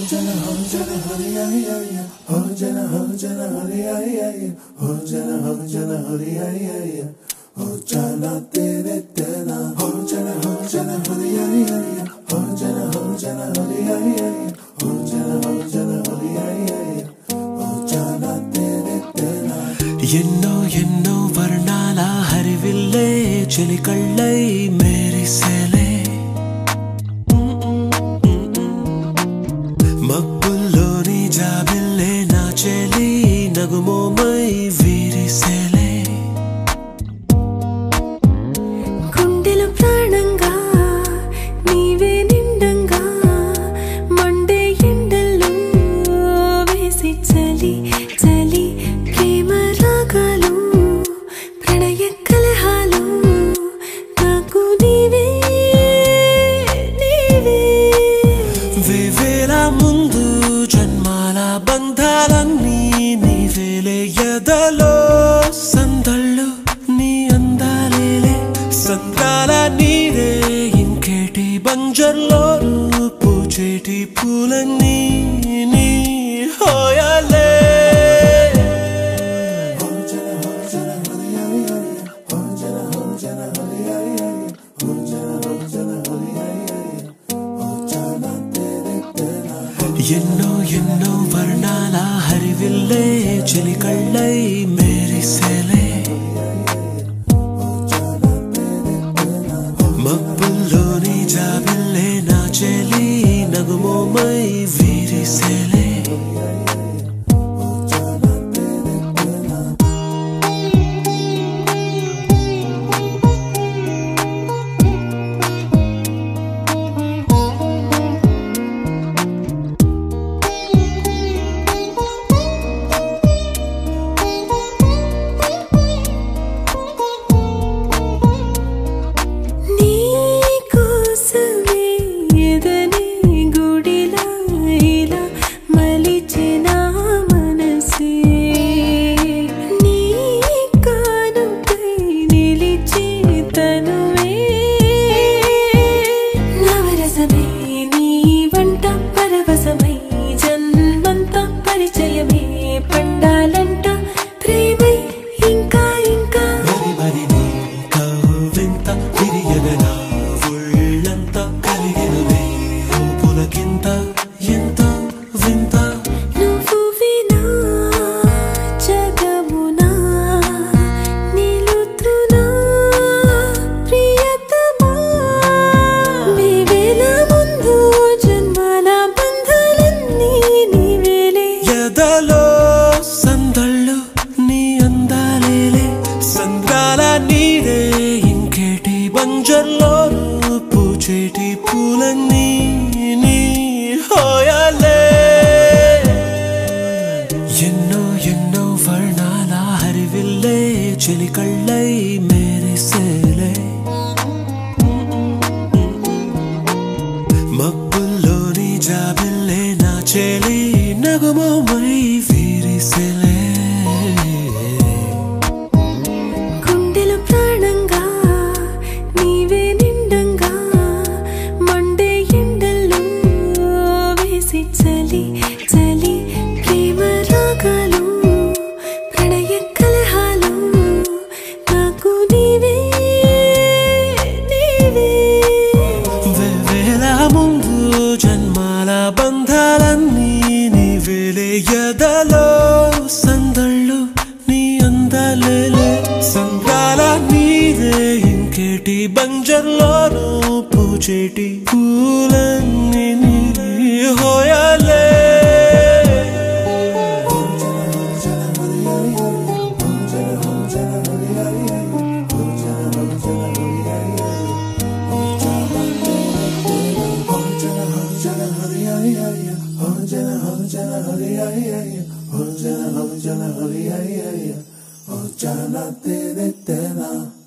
ఎన్నో ఎన్నో వర్ణాల హరివిల్లే చెలికళ్ళై మెరిసేలే మబ్బుల్లోని జాబిల్లే నా చెలి నగుమోమై విరిసేలే గుండెలో ప్రాణంగా నీవే నిండంగా మండే ఎండల్లో వేసి చలి చలి ప్రేమ రాగాలు ప్రణయ కలహాలు నాకు నీవే నీవే వేవేల ముందు జన్మాల బంధాలన్నీ నీవేలే ఎదలో సందళ్ళు నీ అందాలేలే సంద్రాల నీరే ఇంకేటి బంజర్లో పూచేటి పూలన్నీ నీ హోయాలే ఎన్నో ఎన్నో వర్ణాల హరివిల్లే చెలికళ్ళై మెరిసేలే మబ్బుల్లోని జాబిల్లే నా చెలి నగుమోమై విరిసేలే సందళ్ళు నీ అందాలేలే సంద్రాల నీరే ఇంకేటి బంజర్లో పూచేటి పూలన్నీ నీ హోయాలే ఎన్నో ఎన్నో వర్ణాల హరివిల్లే చెలికళ్ళై మెరిసేలే మబ్బుల్లోని జాబిల్లే నా చెలి నగుమోమై విరిసేలే గుండెలో ప్రాణంగా నీవే నిండంగా మండే ఎండల్లో వేసి చలి చలి ప్రేమ రాగాలు ప్రణయ కలహాలు నాకు నీవే నీవే వేవేల ముందు జన్మాల బంధాలన్నీ నీవేలే ఎదలో సందళ్ళు నీ అందాలేలే సంద్రాల నీరే ఇంకేటి బంజర్లో పూచేటి పూలన్నీ నీ హోయాలే Oh, jana tere tena.